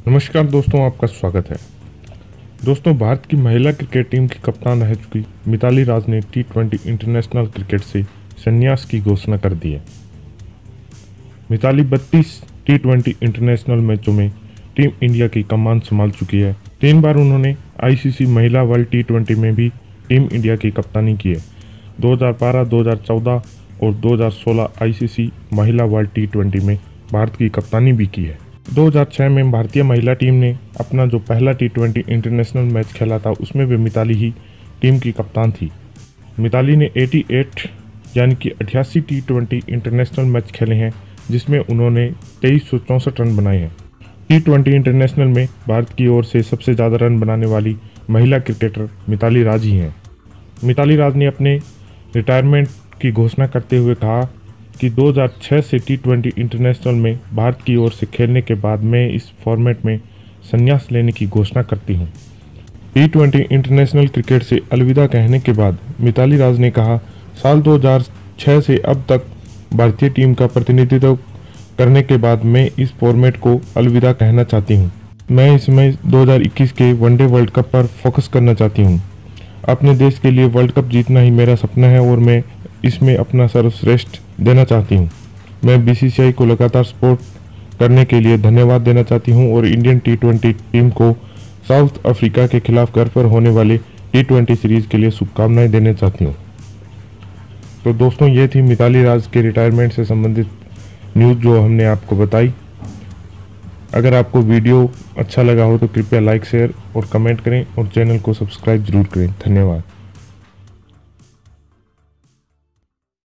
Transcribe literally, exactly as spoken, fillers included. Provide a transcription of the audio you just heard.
नमस्कार दोस्तों, आपका स्वागत है। दोस्तों, भारत की महिला क्रिकेट टीम की कप्तान रह चुकी मिताली राज ने टी ट्वेंटी इंटरनेशनल क्रिकेट से संन्यास की घोषणा कर दी है। मिताली बत्तीस टी ट्वेंटी इंटरनेशनल मैचों में टीम इंडिया की कमान संभाल चुकी है। तीन बार उन्होंने आईसीसी महिला वर्ल्ड टी ट्वेंटी में भी टीम इंडिया की कप्तानी की है। दो हज़ार बारह, दो हज़ार चौदह और दो हज़ार सोलह आईसीसी महिला वर्ल्ड टी ट्वेंटी में भारत की कप्तानी भी की है। दो हज़ार छह में भारतीय महिला टीम ने अपना जो पहला टी ट्वेंटी इंटरनेशनल मैच खेला था उसमें भी मिताली ही टीम की कप्तान थी। मिताली ने अठासी यानी कि अठासी टी ट्वेंटी इंटरनेशनल मैच खेले हैं, जिसमें उन्होंने तेईस सौ चौंसठ रन बनाए हैं। टी ट्वेंटी इंटरनेशनल में भारत की ओर से सबसे ज़्यादा रन बनाने वाली महिला क्रिकेटर मिताली राज ही हैं। मिताली राज ने अपने रिटायरमेंट की घोषणा करते हुए कहा कि दो हज़ार छह से टी ट्वेंटी इंटरनेशनल में भारत की ओर से खेलने के बाद मैं इस फॉर्मेट में संन्यास लेने की घोषणा करती हूं। टी ट्वेंटी इंटरनेशनल क्रिकेट से अलविदा कहने के बाद मिताली राज ने कहा, साल दो हज़ार छह से अब तक भारतीय टीम का प्रतिनिधित्व करने के बाद मैं इस फॉर्मेट को अलविदा कहना चाहती हूं। मैं इसमें दो हज़ार इक्कीस के वनडे वर्ल्ड कप पर फोकस करना चाहती हूं। अपने देश के लिए वर्ल्ड कप जीतना ही मेरा सपना है और मैं इसमें अपना सर्वश्रेष्ठ देना चाहती हूं। मैं बीसीसीआई को लगातार सपोर्ट करने के लिए धन्यवाद देना चाहती हूं और इंडियन टी ट्वेंटी टीम को साउथ अफ्रीका के खिलाफ घर पर होने वाले टी ट्वेंटी सीरीज के लिए शुभकामनाएं देना चाहती हूं। तो दोस्तों, ये थी मिताली राज के रिटायरमेंट से संबंधित न्यूज़ जो हमने आपको बताई। अगर आपको वीडियो अच्छा लगा हो तो कृपया लाइक, शेयर और कमेंट करें और चैनल को सब्सक्राइब जरूर करें। धन्यवाद।